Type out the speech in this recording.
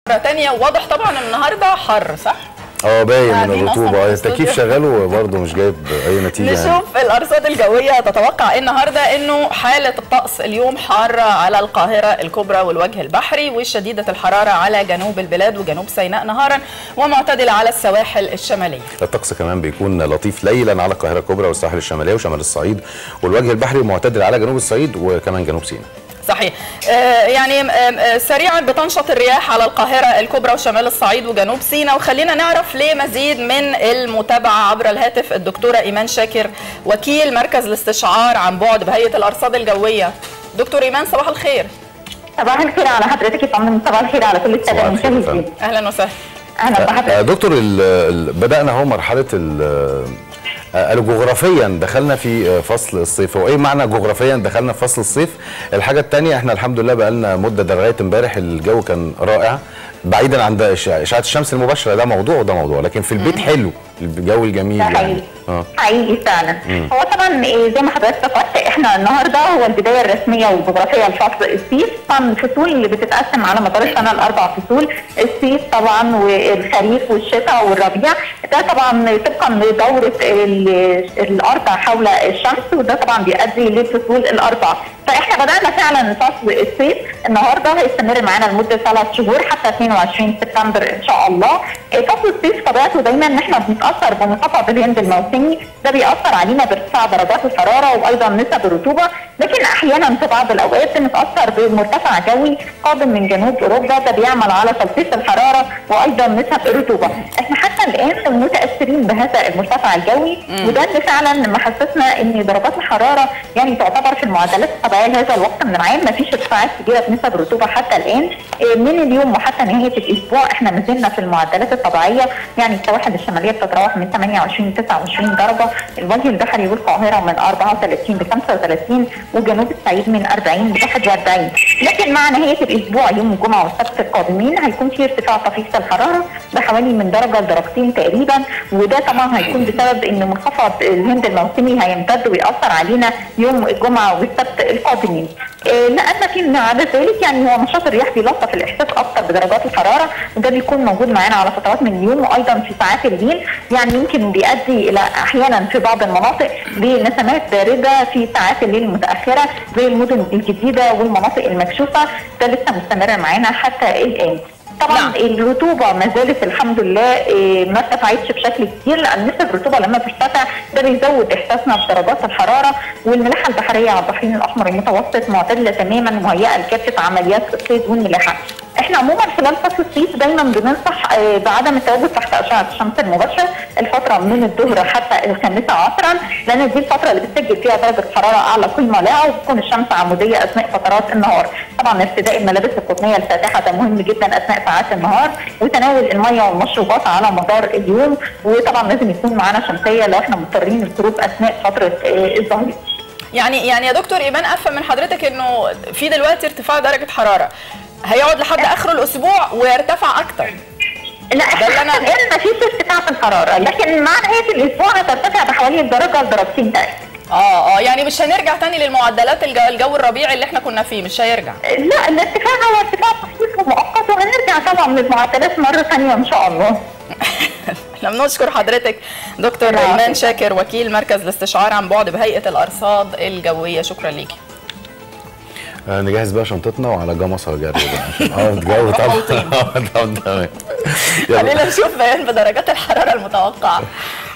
تانية. واضح طبعا النهارده حر، صح؟ باين من الرطوبه، التكييف شغال وبرده مش جايب اي نتيجه. نشوف الارصاد الجويه تتوقع ايه النهارده. انه حاله الطقس اليوم حاره على القاهره الكبرى والوجه البحري، وشديده الحراره على جنوب البلاد وجنوب سيناء نهارا، ومعتدله على السواحل الشماليه. الطقس كمان بيكون لطيف ليلا على القاهره الكبرى والساحل الشماليه وشمال الصعيد والوجه البحري، ومعتدل على جنوب الصعيد وكمان جنوب سيناء. صحيح. يعني سريعا بتنشط الرياح على القاهرة الكبرى وشمال الصعيد وجنوب سيناء. وخلينا نعرف ليه مزيد من المتابعة عبر الهاتف الدكتورة إيمان شاكر، وكيل مركز الاستشعار عن بعد بهيئة الأرصاد الجوية. دكتور إيمان، صباح الخير. صباح الخير على حضرتك يا فندم، صباح الخير على كل السادة المشاهدين. أهلا وسهلا. أهلا بحضرتك. دكتور، بدأنا اهو مرحلة جغرافيا دخلنا في فصل الصيف. هو ايه معنى جغرافيا دخلنا في فصل الصيف؟ الحاجه الثانيه، احنا الحمد لله بقى لنا مده، ده لغايه امبارح الجو كان رائع، بعيدا عن اشعه الشمس المباشره، ده موضوع وده موضوع، لكن في البيت حلو الجو الجميل يعني. حقيقي فعلا. هو طبعا زي ما حضرتك اتفقت، احنا النهارده هو البدايه الرسميه والجغرافيه لفصل الصيف. طبعا الفصول اللي بتتقسم على مدار السنه لاربع فصول، الصيف طبعا والخريف والشتاء والربيع. ده طبعا طبقا لدوره الارض حول الشمس، وده طبعا بيؤدي للفصول الاربع. فاحنا بدانا فعلا فصل الصيف النهارده، هيستمر معانا لمده 3 شهور حتى 22 سبتمبر ان شاء الله. فصل الصيف طبيعته دايما ان احنا بنتاثر بمنخفض الهند الموسمي، ده بيأثر علينا بارتفاع درجات الحراره وايضا نسب الرطوبه، لكن احيانا في بعض الاوقات بنتاثر بمرتفع جوي قادم من جنوب اوروبا، ده بيعمل على تلطيف الحراره وايضا نسب الرطوبه. احنا حتى الان متاثرين بهذا المرتفع الجوي، وده اللي فعلا محسسنا ان درجات الحراره يعني تعتبر في المعدلات الطبيعيه لهذا الوقت من العام. ما فيش ارتفاعات كبيره في نسب الرطوبه حتى الان. من اليوم وحتى نهايه الاسبوع احنا ما زلنا في المعدلات الطبيعيه، يعني السواحل الشماليه بتتراوح من 28 ل 29 درجه، الوجه البحري والقاهره من 34 ل 35، وجنوب الصعيد من 40 ل 41. لكن مع نهايه الاسبوع يوم الجمعه والسبت القادمين هيكون في ارتفاع طفيف في الحراره بحوالي من درجه لدرجتين تقريبا، وده طبعا هيكون بسبب ان منخفض الهند الموسمي هيمتد ويأثر علينا يوم الجمعه والسبت القادمين. لان في على ذلك يعني هو نشاط الرياح بيلطف الاحساس اكثر بدرجات الحراره، وده بيكون موجود معانا على فترات من اليوم وايضا في ساعات الليل، يعني يمكن بيؤدي الى احيانا في بعض المناطق بنسمات بارده في ساعات الليل المتاخره زي المدن الجديده والمناطق المكشوفه، ده لسه مستمر معانا حتى الان. طبعا الرطوبه ما زالت الحمد لله ما ارتفعتش بشكل كتير، لان نسب الرطوبه لما بترتفع ده بيزود احساسنا بدرجات الحراره، والملاحه البحريه على البحرين الاحمر المتوسط معتدله تماما مهيئه لكافه عمليات الصيد والملاحه. احنا عموما خلال فصل الصيف دايما بننصح بعدم التواجد تحت اشعه الشمس المباشره الفتره من الظهر حتى الخامسه عصرا، لان دي الفتره اللي بتسجل فيها درجه حراره اعلى قيمه لها، وبتكون الشمس عموديه اثناء فترات النهار. طبعا ارتداء الملابس القطنيه الفاتحه ده مهم جدا اثناء ساعات النهار، وتناول الميه والمشروبات على مدار اليوم، وطبعا لازم يكون معانا شمسيه لو احنا مضطرين للخروج اثناء فتره الظهيره. يعني يا دكتور ايمان، افهم من حضرتك انه في دلوقتي ارتفاع درجه حراره هيقعد لحد اخر الاسبوع ويرتفع اكتر. لا احنا الان ما فيش ارتفاع في الحراره، لكن مع نهايه الاسبوع هترتفع بحوالي درجه لدرجتين تقريبا. يعني مش هنرجع تاني للمعدلات الجو الربيعي اللي احنا كنا فيه، مش هيرجع. لا، الارتفاع هو ارتفاع طفيف ومؤقت، وهنرجع طبعا للمعدلات مره ثانيه ان شاء الله. احنا بنشكر حضرتك دكتور ايمان شاكر، وكيل مركز الاستشعار عن بعد بهيئه الارصاد الجويه. شكرا ليكي. نجهز بقى شنطتنا وعلى جمصة جري بقى. الجو طبعا تمام. خلينا نشوف بيان بدرجات الحراره المتوقعه.